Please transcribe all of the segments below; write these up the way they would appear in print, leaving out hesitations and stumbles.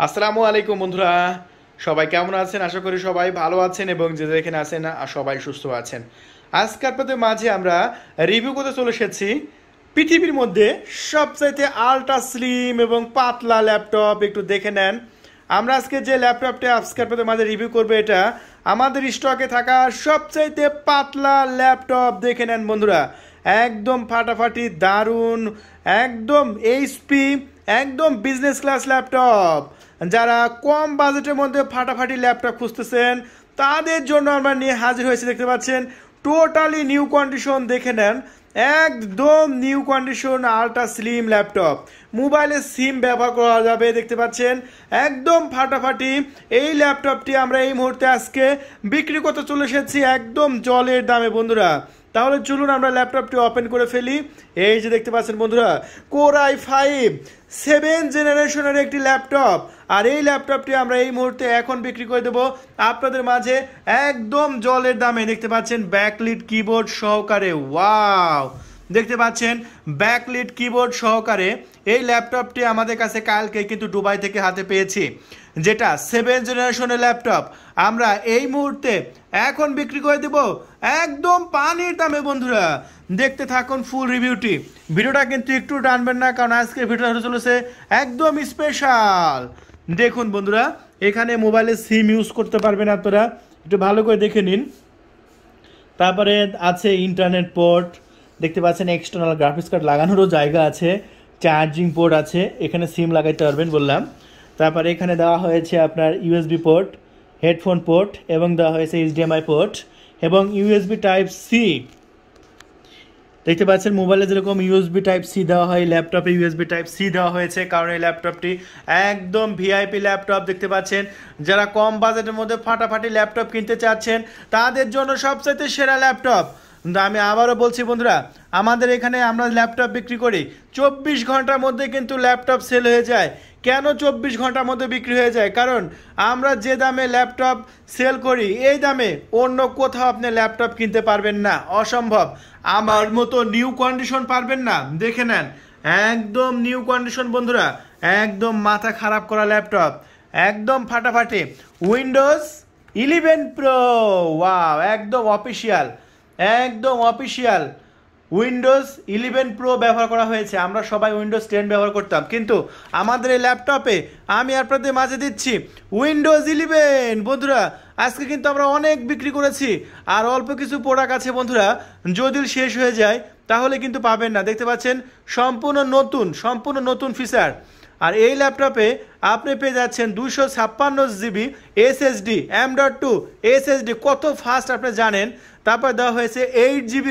আসসালামু আলাইকুম বন্ধুরা, সবাই কেমন আছেন? আশা করি সবাই ভালো আছেন এবং যে যেখানে আছেন সবাই সুস্থ আছেন। আজকে আপনাদের মাঝে আমরা রিভিউ করতে চলে এসেছি পৃথিবীর মধ্যে সবচাইতে আল্ট্রা স্লিম এবং পাতলা ল্যাপটপ। একটু দেখে নেন। আমরা আজকে যে ল্যাপটপটা আজকে আপনাদের মাঝে রিভিউ করবো, এটা আমাদের স্টকে থাকা সবচাইতে পাতলা ল্যাপটপ। দেখে নেন বন্ধুরা, একদম ফাটাফাটি দারুণ, একদম এইচপি, একদম বিজনেস ক্লাস ল্যাপটপ। যারা কম বাজেটের মধ্যে ফাটাফাটি ল্যাপটপ খুঁজতেছেন তাদের জন্য আমরা নিয়ে হাজির হয়েছি। দেখতে পাচ্ছেন টোটালি নিউ কন্ডিশন। দেখে নেন, একদম new condition ultra slim laptop. মোবাইলে সিম ব্যবহার করা যাবে। দেখতে পাচ্ছেন একদম ফাটাফাটি এই ল্যাপটপটি আমরা এই মুহূর্তে আজকে বিক্রি করতে চলে এসেছি একদম জলের দামে বন্ধুরা। তাহলে চলুন আমরা ল্যাপটপটি ওপেন করে ফেলি। এই যে দেখতে পাচ্ছেন বন্ধুরা, কোর i5 7 জেনারেশনের একটি ল্যাপটপ। আর এই ল্যাপটপটি আমরা এই মুহূর্তে এখন বিক্রি করে দেবো আপনাদের মাঝে একদম জলের দামে। দেখতে পাচ্ছেন ব্যাকলিট কিবোর্ড সহকারে। ওয়াও, দেখতে পাচ্ছেন ব্যাকলিট কিবোর্ড সহকারে এই ল্যাপটপটি আমাদের কাছে কালকে কিন্তু দুবাই থেকে হাতে পেয়েছি, যেটা 7 জেনারেশনের ল্যাপটপ আমরা এই মুহূর্তে এখন বিক্রি করে দেব একদম পানির দামে বন্ধুরা। দেখতে থাকুন ফুল রিভিউটি। ভিডিওটা কিন্তু একটু টানবেন না, কারণ আজকের ভিডিওটা হতে চলেছে একদম স্পেশাল। দেখুন বন্ধুরা, এখানে মোবাইলে সিম ইউজ করতে পারবেন আপনারা, একটু ভালো করে দেখে নিন। তারপরে আছে ইন্টারনেট পোর্ট, দেখতে পাচ্ছেন এক্সটার্নাল গ্রাফিক্স কার্ড লাগানোরও জায়গা আছে, চার্জিং পোর্ট আছে, এখানে সিম লাগাইতে পারবেন বললাম। তারপরে এখানে দেওয়া হয়েছে আপনার ইউএসবি পোর্ট, হেডফোন পোর্ট এবং দেওয়া হয়েছে এইচডিএমআই পোর্ট এবং ইউএসবি টাইপ সি। দেখতে পাচ্ছেন মোবাইলে যেরকম ইউএসবি টাইপ সি দেওয়া হয়, ল্যাপটপে ইউএসবি টাইপ সি দেওয়া হয়েছে, কারণ এই ল্যাপটপটি একদম ভিআইপি ল্যাপটপ। দেখতে পাচ্ছেন যারা কম বাজেটের মধ্যে ফাটাফাটি ল্যাপটপ কিনতে চাচ্ছেন তাদের জন্য সবচেয়ে সেরা ল্যাপটপ। আমি আবারও বলছি বন্ধুরা, আমাদের এখানে আমরা ল্যাপটপ বিক্রি করি 24 ঘন্টার মধ্যে কিন্তু ল্যাপটপ সেল হয়ে যায়। কেন 24 ঘন্টার মধ্যে বিক্রি হয়ে যায়? কারণ আমরা যে দামে ল্যাপটপ সেল করি এই দামে অন্য কোথাও আপনি ল্যাপটপ কিনতে পারবেন না, অসম্ভব। আমার মতো নিউ কন্ডিশন পারবেন না। দেখে নেন একদম নিউ কন্ডিশন বন্ধুরা, একদম মাথা খারাপ করা ল্যাপটপ, একদম ফাটাফাটি উইন্ডোজ 11 প্রো। ওয়াও, একদম অফিসিয়াল, একদম অফিসিয়াল উইন্ডোজ 11 প্রো ব্যবহার করা হয়েছে। আমরা সবাই উইন্ডোজ 10 ব্যবহার করতাম, কিন্তু আমাদের এই ল্যাপটপে আমি আপনাদের মাঝে দিচ্ছি উইন্ডোজ 11 বন্ধুরা। আজকে কিন্তু আমরা অনেক বিক্রি করেছি, আর অল্প কিছু প্রোডাক্ট আছে বন্ধুরা, যদি শেষ হয়ে যায় তাহলে কিন্তু পাবেন না। দেখতে পাচ্ছেন সম্পূর্ণ নতুন ফিচার। আর এই ল্যাপটপে আপনি পেয়ে যাচ্ছেন 256 GB SSD M.2 SSD, কত ফাস্ট আপনি জানেন। তারপর দেওয়া হয়েছে 8GB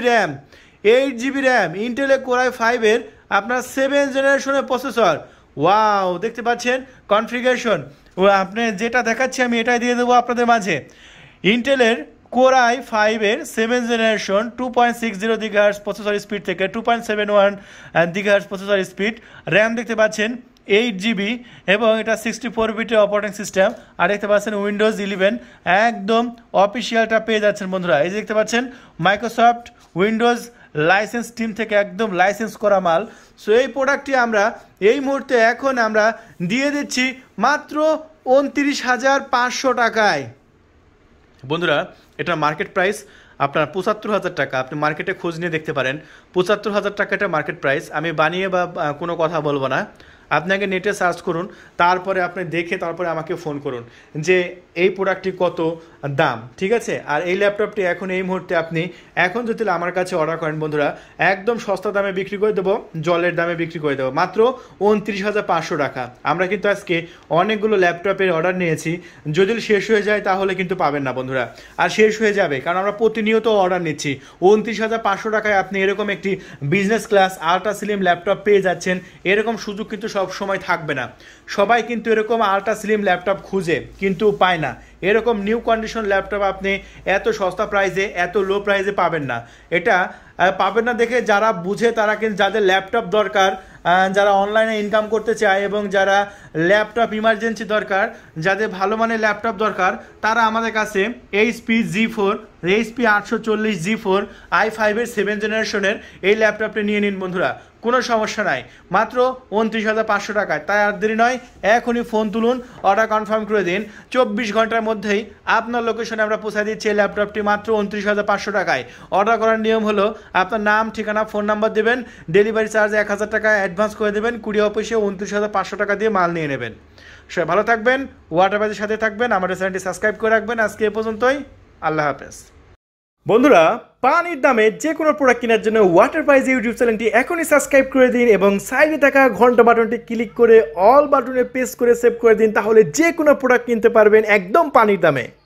RAM Intel core i5 এর আপনার 7 জেনারেশনের প্রসেসর। ওয়াও, দেখতে পাচ্ছেন কনফিগারেশন আপনি যেটা দেখাচ্ছি আমি এটাই দিয়ে দেবো আপনাদের মাঝে। ইন্টেলের কোর i5 এর 7 জেনারেশন 2.60 GHz প্রসেসর স্পিড থেকে 2.71 GHz প্রসেসর স্পিড, র্যাম দেখতে পাচ্ছেন 8GB এবং এটা 64 বিটের অপারেটিং সিস্টেম। আর দেখতে পাচ্ছেন উইন্ডোজ 11 একদম অফিসিয়ালটা পেয়ে যাচ্ছেন বন্ধুরা। এই যে দেখতে পাচ্ছেন মাইক্রোসফট উইন্ডোজ লাইসেন্স টিম থেকে একদম লাইসেন্স করা মাল। সো এই প্রোডাক্টটি আমরা এই মুহূর্তে এখন আমরা দিয়ে দিচ্ছি মাত্র 29,500 টাকায় বন্ধুরা। এটা মার্কেট প্রাইস আপনার 75,000 টাকা। আপনি মার্কেটে খোঁজ নিয়ে দেখতে পারেন, 75,000 টাকা এটা মার্কেট প্রাইস। আমি বানিয়ে বা কোনো কথা বলবো না, আপনাকে নেটে সার্চ করুন, তারপরে আপনি দেখে তারপরে আমাকে ফোন করুন যে এই প্রোডাক্টটি কত দাম, ঠিক আছে। আর এই ল্যাপটপটি এখন এই মুহূর্তে আপনি এখন যদি আমার কাছে অর্ডার করেন বন্ধুরা, একদম সস্তা দামে বিক্রি করে দেবো, জলের দামে বিক্রি করে দেবো মাত্র 29,500 টাকা। আমরা কিন্তু আজকে অনেকগুলো ল্যাপটপের অর্ডার নিয়েছি, যদি শেষ হয়ে যায় তাহলে কিন্তু পাবেন না বন্ধুরা। আর শেষ হয়ে যাবে, কারণ আমরা প্রতিনিয়ত অর্ডার নিচ্ছি। 29,500 টাকায় আপনি এরকম একটি business class ultra slim laptop পেয়ে যাচ্ছেন। এরকম সুযোগ কিন্তু সব সময় থাকবে না। সবাই কিন্তু এরকম আল্ট্রা স্লিম ল্যাপটপ খুঁজে কিন্তু পায় না। এরকম নিউ কন্ডিশন ল্যাপটপ আপনি এত সস্তা প্রাইসে, এত লো প্রাইসে পাবেন না। এটা পাবেন না দেখে যারা বুঝে তারা কিন্তু, যাদের ল্যাপটপ দরকার, যারা অনলাইনে ইনকাম করতে চায় এবং যারা ল্যাপটপ ইমার্জেন্সি দরকার, যাদের ভালো মানের ল্যাপটপ দরকার, তারা আমাদের কাছে HP G4 এইচপি 840G4 i5-এর 7 জেনারেশনের এই ল্যাপটপটি নিয়ে নিন বন্ধুরা, কোনো সমস্যা নাই, মাত্র 29,500 টাকায়। তাই আর দেরি নয়, এখনই ফোন তুলুন, অর্ডার কনফার্ম করে দিন। 24 ঘন্টার মধ্যেই আপনার লোকেশনে আমরা পৌঁছে দিচ্ছি এই ল্যাপটপটি মাত্র 29,500 টাকায়। অর্ডার করার নিয়ম হলো আপনার নাম, ঠিকানা, ফোন নাম্বার দেবেন, ডেলিভারি চার্জ 1,000 টাকা অ্যাডভান্স করে দেবেন, কুরিয়ার অফিসে 29,500 টাকা দিয়ে মাল নিয়ে নেবেন। সবাই ভালো থাকবেন, ওয়াটারবাইজের সাথে থাকবেন, আমাদের চ্যানেলটি সাবস্ক্রাইব করে রাখবেন। আজকে এ পর্যন্তই, আল্লাহ হাফেজ। বন্ধুরা, পানির দামে যে কোনো প্রোডাক্ট কেনার জন্য ওয়াটার প্রাইজ ইউটিউব চ্যানেলটি এখনই সাবস্ক্রাইব করে দিন এবং সাইডে থাকা ঘন্টা বাটনটি ক্লিক করে অল বাটনে প্রেস করে সেভ করে দিন, তাহলে যে কোনো প্রোডাক্ট কিনতে পারবেন একদম পানির দামে।